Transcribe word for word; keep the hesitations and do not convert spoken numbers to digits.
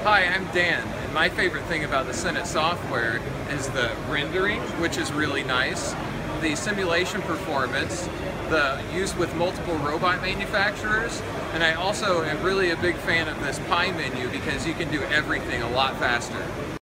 Hi, I'm Dan, and my favorite thing about the CENIT software is the rendering, which is really nice, the simulation performance, the use with multiple robot manufacturers, and I also am really a big fan of this pie menu because you can do everything a lot faster.